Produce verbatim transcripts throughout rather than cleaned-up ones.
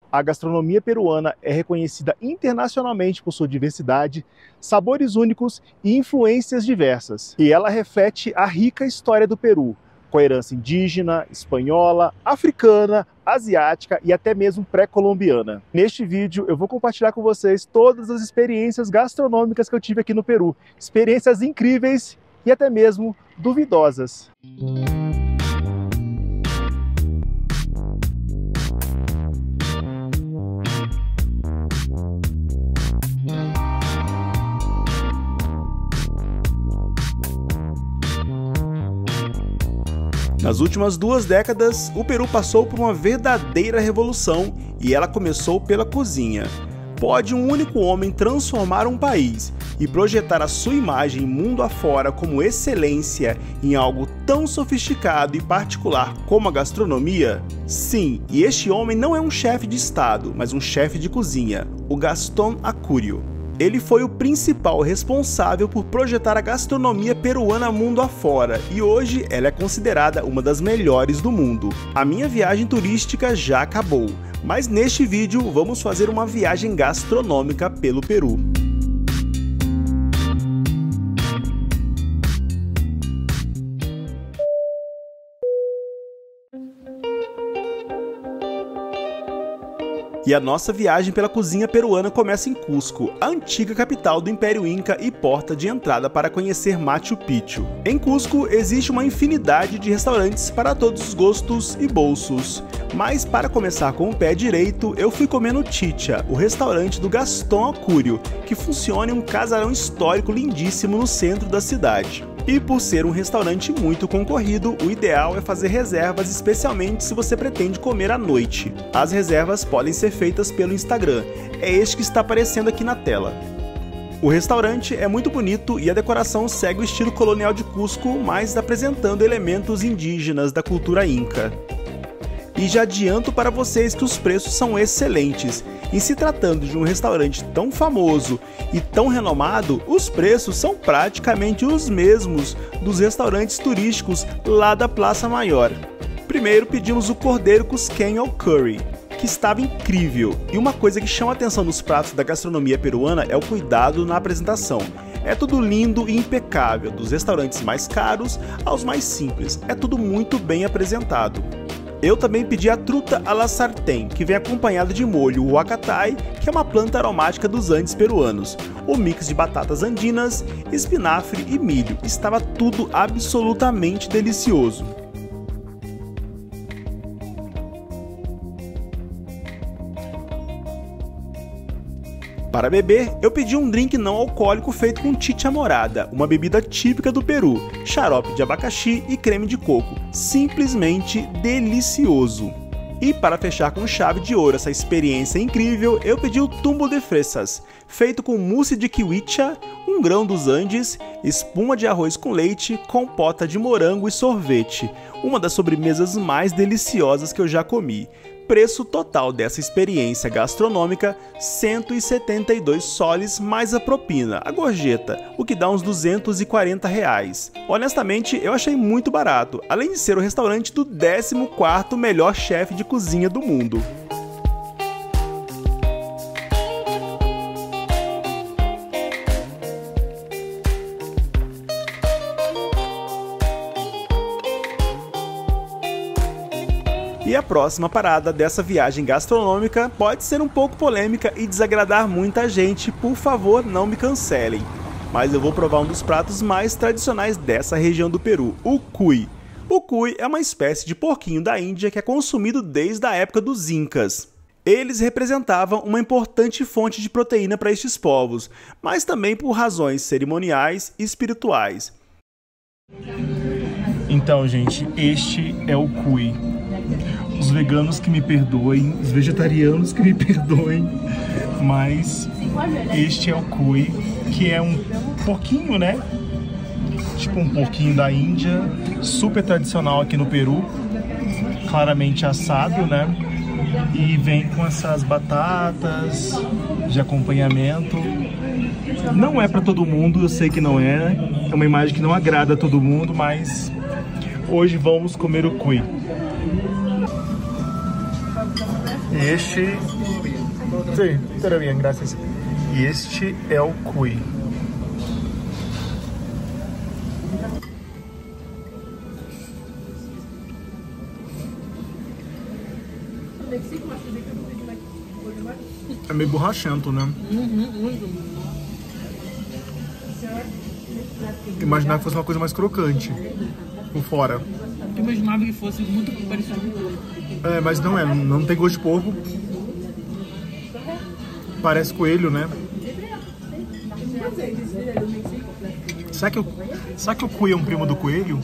A gastronomia peruana é reconhecida internacionalmente por sua diversidade, sabores únicos e influências diversas. E ela reflete a rica história do Peru, com herança indígena, espanhola, africana, asiática e até mesmo pré-colombiana. Neste vídeo eu vou compartilhar com vocês todas as experiências gastronômicas que eu tive aqui no Peru. Experiências incríveis e até mesmo duvidosas. Nas últimas duas décadas, o Peru passou por uma verdadeira revolução e ela começou pela cozinha. Pode um único homem transformar um país e projetar a sua imagem mundo afora como excelência em algo tão sofisticado e particular como a gastronomia? Sim, e este homem não é um chefe de estado, mas um chefe de cozinha, o Gastón Acúrio. Ele foi o principal responsável por projetar a gastronomia peruana mundo afora e hoje ela é considerada uma das melhores do mundo. A minha viagem turística já acabou, mas neste vídeo vamos fazer uma viagem gastronômica pelo Peru. E a nossa viagem pela cozinha peruana começa em Cusco, a antiga capital do Império Inca e porta de entrada para conhecer Machu Picchu. Em Cusco existe uma infinidade de restaurantes para todos os gostos e bolsos. Mas para começar com o pé direito, eu fui comer no Chicha, o restaurante do Gastón Acúrio, que funciona em um casarão histórico lindíssimo no centro da cidade. E por ser um restaurante muito concorrido, o ideal é fazer reservas, especialmente se você pretende comer à noite. As reservas podem ser feitas pelo Instagram, é este que está aparecendo aqui na tela. O restaurante é muito bonito e a decoração segue o estilo colonial de Cusco, mas apresentando elementos indígenas da cultura inca. E já adianto para vocês que os preços são excelentes. Em se tratando de um restaurante tão famoso e tão renomado, os preços são praticamente os mesmos dos restaurantes turísticos lá da Praça Maior. Primeiro pedimos o cordeiro cusquenho ao curry, que estava incrível. E uma coisa que chama a atenção nos pratos da gastronomia peruana é o cuidado na apresentação. É tudo lindo e impecável, dos restaurantes mais caros aos mais simples. É tudo muito bem apresentado. Eu também pedi a truta à la sartén, que vem acompanhado de molho huacatai, que é uma planta aromática dos Andes peruanos. O mix de batatas andinas, espinafre e milho. Estava tudo absolutamente delicioso. Para beber, eu pedi um drink não alcoólico feito com chicha morada, uma bebida típica do Peru, xarope de abacaxi e creme de coco, simplesmente delicioso. E para fechar com chave de ouro essa experiência incrível, eu pedi o tumbo de fresas, feito com mousse de kiwicha, um grão dos Andes, espuma de arroz com leite, compota de morango e sorvete, uma das sobremesas mais deliciosas que eu já comi. Preço total dessa experiência gastronômica, cento e setenta e dois soles mais a propina, a gorjeta, o que dá uns duzentos e quarenta reais. Honestamente, eu achei muito barato, além de ser o restaurante do décimo quarto melhor chefe de cozinha do mundo. E a próxima parada dessa viagem gastronômica pode ser um pouco polêmica e desagradar muita gente, por favor não me cancelem. Mas eu vou provar um dos pratos mais tradicionais dessa região do Peru, o cuy. O cuy é uma espécie de porquinho da Índia que é consumido desde a época dos Incas. Eles representavam uma importante fonte de proteína para estes povos, mas também por razões cerimoniais e espirituais. Então, gente, este é o cuy. Os veganos que me perdoem, os vegetarianos que me perdoem, mas este é o cuy, que é um porquinho, né? Tipo um porquinho da Índia, super tradicional aqui no Peru, claramente assado, né? E vem com essas batatas de acompanhamento. Não é para todo mundo, eu sei que não é, é uma imagem que não agrada a todo mundo, mas hoje vamos comer o cuy. Este... Sim, tudo bem, graças. E este é o cuy. É meio borrachento, né? Imaginava que fosse uma coisa mais crocante por fora. Eu imaginava que fosse muito parecido com porco. É, mas não é, não, não tem gosto de porco. Parece coelho, né? Será que, eu, será que o cuy é um primo do coelho?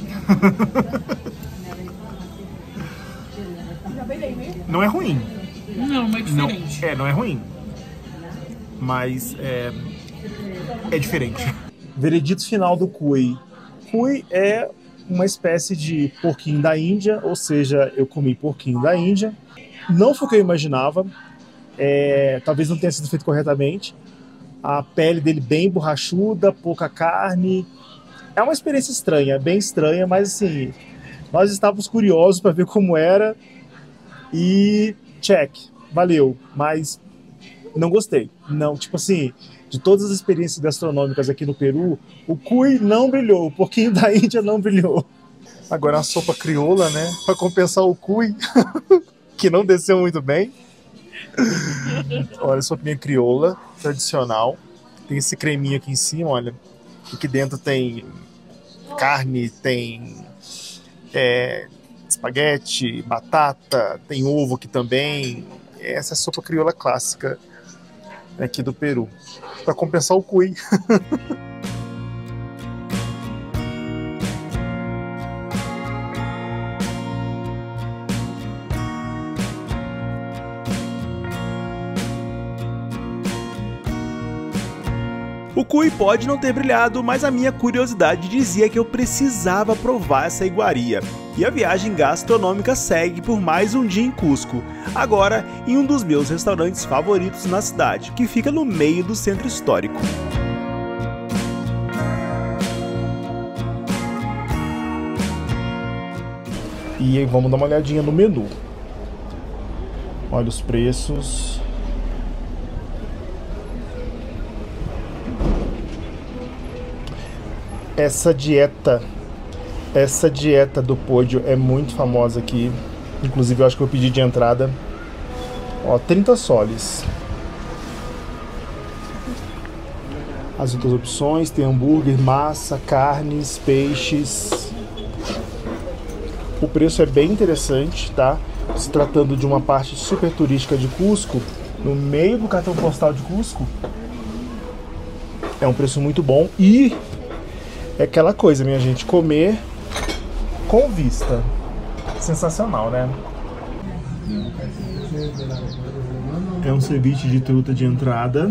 Não é ruim. Não, mas é diferente. Não, é, não é ruim. Mas é, é diferente. Veredito final do cuy. Cuy é uma espécie de porquinho da Índia, ou seja, eu comi porquinho da Índia. Não foi o que eu imaginava. É, talvez não tenha sido feito corretamente. A pele dele bem borrachuda, pouca carne. É uma experiência estranha, bem estranha, mas assim, nós estávamos curiosos para ver como era e check, valeu, mas não gostei. Não, tipo assim, de todas as experiências gastronômicas aqui no Peru, o cuy não brilhou, o porquinho da Índia não brilhou. Agora a sopa crioula, né, para compensar o cuy, que não desceu muito bem. Olha, sopinha crioula, tradicional. Tem esse creminho aqui em cima, olha. Aqui dentro tem carne, tem é, espaguete, batata, tem ovo aqui também. Essa é a sopa crioula clássica aqui do Peru. Para compensar o cuy. O cuy pode não ter brilhado, mas a minha curiosidade dizia que eu precisava provar essa iguaria. E a viagem gastronômica segue por mais um dia em Cusco, agora em um dos meus restaurantes favoritos na cidade, que fica no meio do centro histórico. E vamos dar uma olhadinha no menu. Olha os preços. Essa dieta, essa dieta do pódio é muito famosa aqui. Inclusive eu acho que eu pedi de entrada. Ó, trinta soles. As outras opções tem hambúrguer, massa, carnes, peixes. O preço é bem interessante, tá? Se tratando de uma parte super turística de Cusco, no meio do cartão postal de Cusco, é um preço muito bom e é aquela coisa, minha gente, comer com vista. Sensacional, né? É um ceviche de truta de entrada.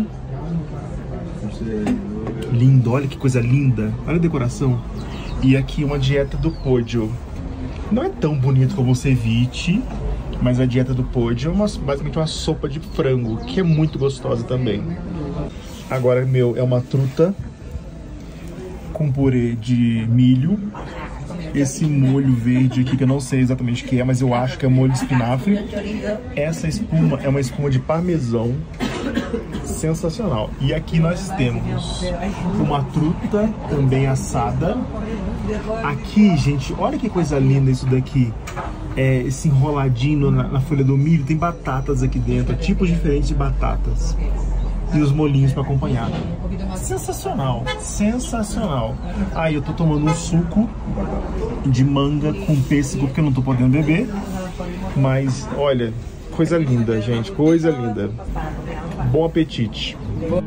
Lindo, olha que coisa linda. Olha a decoração. E aqui uma dieta do pódio. Não é tão bonito como o ceviche, mas a dieta do pódio é uma, basicamente uma sopa de frango, que é muito gostosa também. Agora, meu, é uma truta com purê de milho, esse molho verde aqui que eu não sei exatamente o que é, mas eu acho que é molho de espinafre. Essa espuma é uma espuma de parmesão, sensacional. E aqui nós temos uma truta também assada. Aqui, gente, olha que coisa linda isso daqui. É, esse enroladinho na, na folha do milho, tem batatas aqui dentro, tipos diferentes de batatas. E os molhinhos para acompanhar. Sensacional, sensacional. Ah, eu tô tomando um suco de manga com pêssego porque eu não tô podendo beber. Mas, olha, coisa linda, gente, coisa linda. Bom apetite.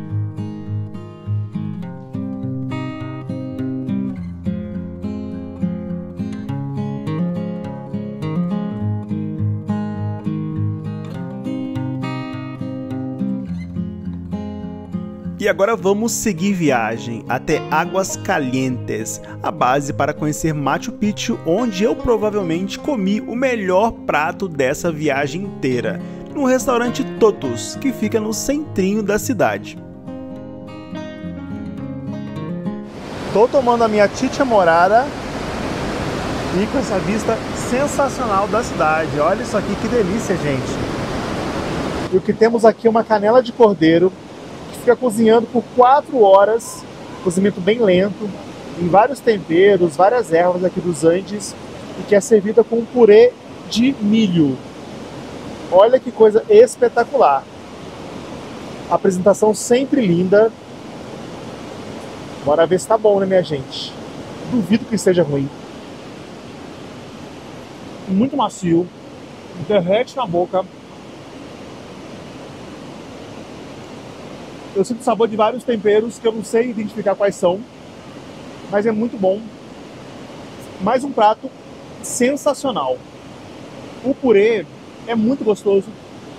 E agora vamos seguir viagem até Águas Calientes, a base para conhecer Machu Picchu, onde eu provavelmente comi o melhor prato dessa viagem inteira, no restaurante Totus, que fica no centrinho da cidade. Tô tomando a minha chicha morada e com essa vista sensacional da cidade. Olha isso aqui, que delícia, gente. E o que temos aqui é uma canela de cordeiro que fica cozinhando por quatro horas, cozimento bem lento, em vários temperos, várias ervas aqui dos Andes, e que é servida com um purê de milho. Olha que coisa espetacular. Apresentação sempre linda. Bora ver se tá bom, né, minha gente? Duvido que esteja ruim. Muito macio, derrete na boca. Eu sinto o sabor de vários temperos que eu não sei identificar quais são, mas é muito bom. Mais um prato sensacional. O purê é muito gostoso,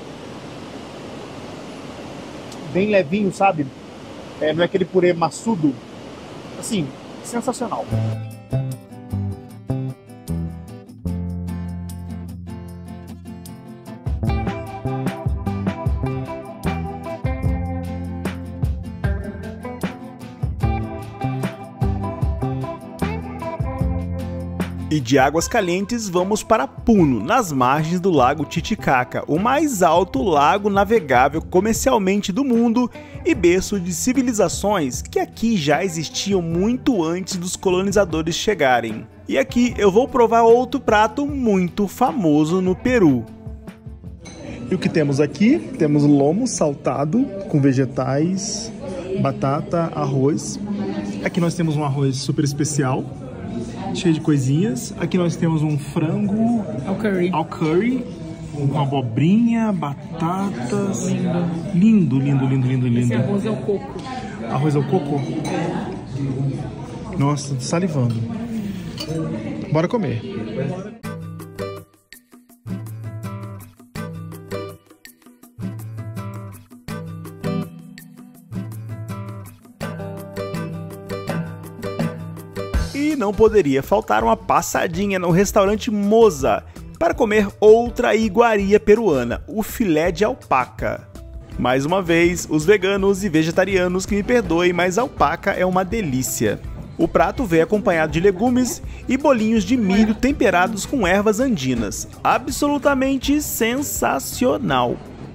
bem levinho, sabe? É, não é aquele purê maçudo. Assim, sensacional. E de Águas Calientes vamos para Puno, nas margens do lago Titicaca, o mais alto lago navegável comercialmente do mundo e berço de civilizações que aqui já existiam muito antes dos colonizadores chegarem. E aqui eu vou provar outro prato muito famoso no Peru. E o que temos aqui? Temos lomo saltado com vegetais, batata, arroz. Aqui nós temos um arroz super especial, cheio de coisinhas. Aqui nós temos um frango Ao curry. ao curry, com abobrinha, batatas. Lindo, lindo, lindo, lindo, lindo. Esse arroz é o coco. Arroz ao coco. Nossa, tô salivando. Bora comer. E não poderia faltar uma passadinha no restaurante Moza para comer outra iguaria peruana, o filé de alpaca. Mais uma vez, os veganos e vegetarianos que me perdoem, mas alpaca é uma delícia. O prato vem acompanhado de legumes e bolinhos de milho temperados com ervas andinas. Absolutamente sensacional!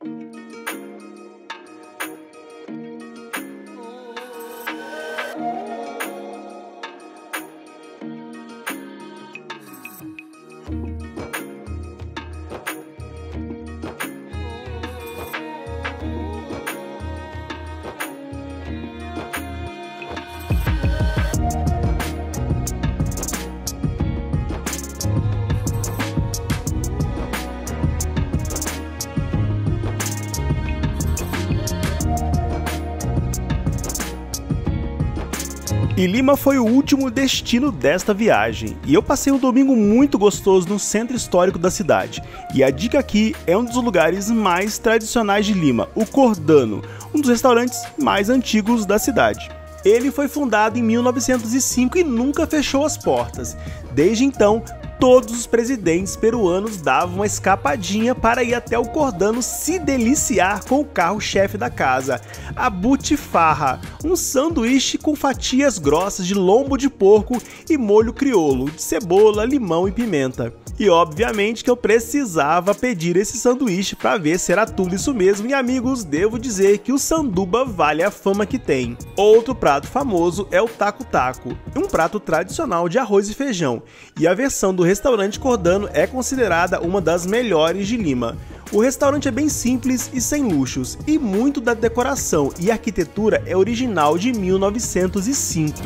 E Lima foi o último destino desta viagem, e eu passei um domingo muito gostoso no centro histórico da cidade. E a dica aqui é um dos lugares mais tradicionais de Lima, o Cordano, um dos restaurantes mais antigos da cidade. Ele foi fundado em mil novecentos e cinco e nunca fechou as portas. Desde então, todos os presidentes peruanos davam uma escapadinha para ir até o Cordano se deliciar com o carro-chefe da casa, a butifarra, um sanduíche com fatias grossas de lombo de porco e molho crioulo, de cebola, limão e pimenta. E obviamente que eu precisava pedir esse sanduíche para ver se era tudo isso mesmo, e amigos, devo dizer que o sanduba vale a fama que tem. Outro prato famoso é o taco-taco, um prato tradicional de arroz e feijão, e a versão do restaurante Cordano é considerada uma das melhores de Lima. O restaurante é bem simples e sem luxos, e muito da decoração e arquitetura é original de mil novecentos e cinco.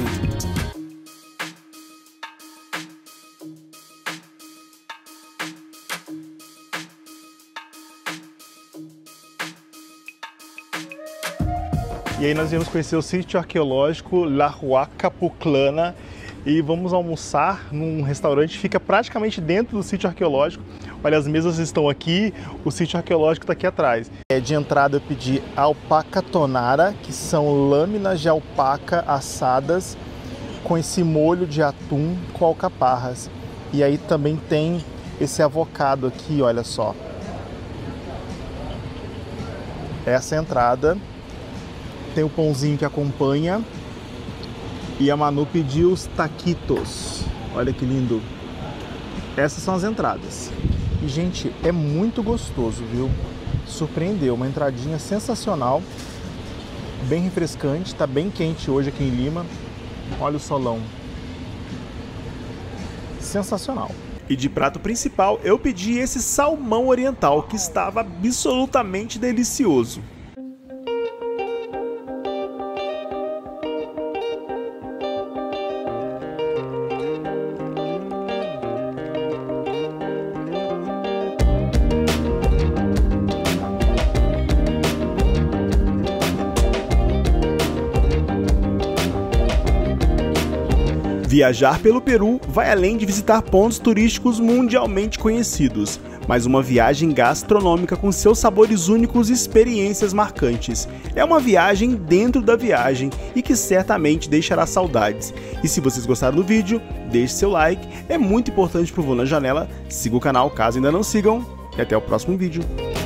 E aí nós viemos conhecer o sítio arqueológico La Huaca Pucllana e vamos almoçar num restaurante que fica praticamente dentro do sítio arqueológico. Olha, as mesas estão aqui, o sítio arqueológico está aqui atrás. De entrada eu pedi alpaca tonara, que são lâminas de alpaca assadas com esse molho de atum com alcaparras. E aí também tem esse avocado aqui, olha só. Essa é a entrada. Tem o pãozinho que acompanha. E a Manu pediu os taquitos. Olha que lindo. Essas são as entradas. E, gente, é muito gostoso, viu? surpreendeu. Uma entradinha sensacional, bem refrescante, tá bem quente hoje aqui em Lima. Olha o solão. Sensacional. E de prato principal eu pedi esse salmão oriental, que estava absolutamente delicioso. Viajar pelo Peru vai além de visitar pontos turísticos mundialmente conhecidos, mas uma viagem gastronômica com seus sabores únicos e experiências marcantes. É uma viagem dentro da viagem e que certamente deixará saudades. E se vocês gostaram do vídeo, deixe seu like, é muito importante pro Vou na Janela, siga o canal caso ainda não sigam e até o próximo vídeo.